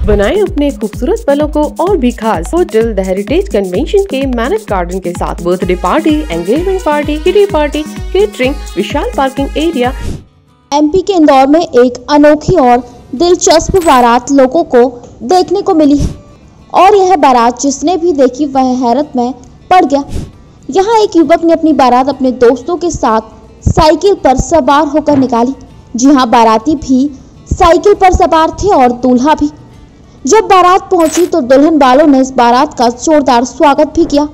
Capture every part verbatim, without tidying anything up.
बनाएं अपने खूबसूरत पलों को और भी खास। होटल द हेरिटेज कन्वेंशन के मैनेज गार्डन के साथ birthday party, engagement party, kitty party, catering, विशाल पार्किंग एरिया। एमपी के इंदौर में एक अनोखी और दिलचस्प बारात लोगों को देखने को मिली है और यह बारात जिसने भी देखी वह हैरत में पड़ गया। यहाँ एक युवक ने अपनी बारात अपने दोस्तों के साथ साइकिल पर सवार होकर निकाली। जी हाँ, बाराती भी साइकिल पर सवार थे और दूल्हा भी। जब बारात पहुंची तो दुल्हन वालों ने इस बारात का जोरदार स्वागत भी किया।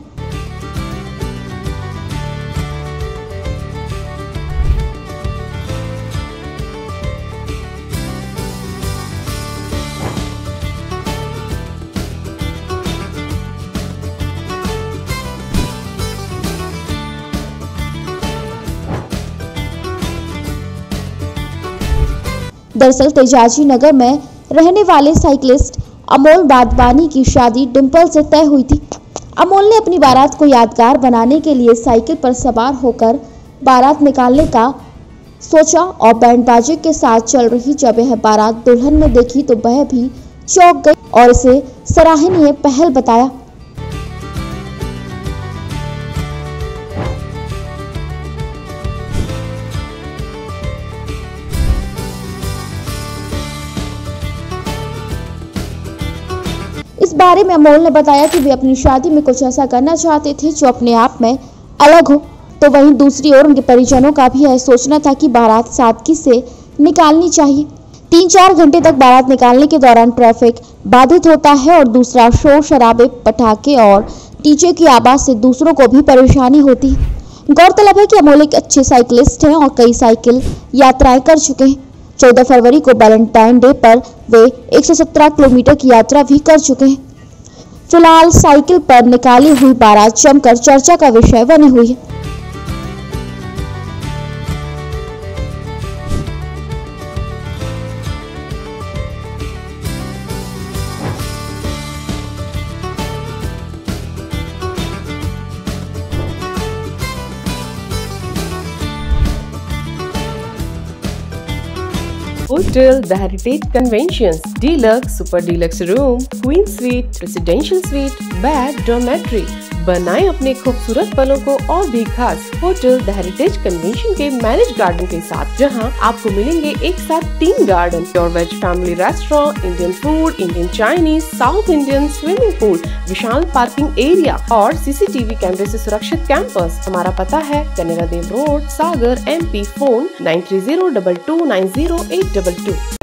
दरअसल तेजाजी नगर में रहने वाले साइकिलिस्ट अमोल वाधवानी की शादी डिंपल से तय हुई थी। अमोल ने अपनी बारात को यादगार बनाने के लिए साइकिल पर सवार होकर बारात निकालने का सोचा और बैंड बाजे के साथ चल रही जब यह बारात दुल्हन ने देखी तो वह भी चौंक गई और इसे सराहनीय पहल बताया। इस बारे में अमोल ने बताया कि वे अपनी शादी में कुछ ऐसा करना चाहते थे जो अपने आप में अलग हो, तो वहीं दूसरी ओर उनके परिजनों का भी यह सोचना था कि बारात सादगी से निकालनी चाहिए। तीन चार घंटे तक बारात निकालने के दौरान ट्रैफिक बाधित होता है और दूसरा शोर शराबे, पटाखे और डीजे की आवाज से दूसरों को भी परेशानी होती है। गौरतलब है कि अमोल एक अच्छे साइकिलिस्ट हैं और कई साइकिल यात्राएं कर चुके हैं। चौदह फरवरी को वैलेंटाइन डे पर वे एक सौ सत्रह किलोमीटर की यात्रा भी कर चुके हैं। फिलहाल साइकिल पर निकाली हुई बारात जमकर चर्चा का विषय बनी हुई है। Hotel The Heritage Conventions, Deluxe, Super Deluxe Room, Queen Suite, Residential Suite, Bed, Dormitory। बनाएं अपने खूबसूरत पलों को और भी खास। होटल द हेरिटेज कन्वेंशन के मैनेज गार्डन के साथ, जहां आपको मिलेंगे एक साथ तीन garden, pure veg family restaurant, Indian food, Indian Chinese, south Indian, swimming pool, विशाल पार्किंग एरिया और सीसीटीवी कैमरे से सुरक्षित कैंपस। हमारा पता है Kanera Dev road, Sagar, MP. Phone nine three zero double two nine zero eight double to.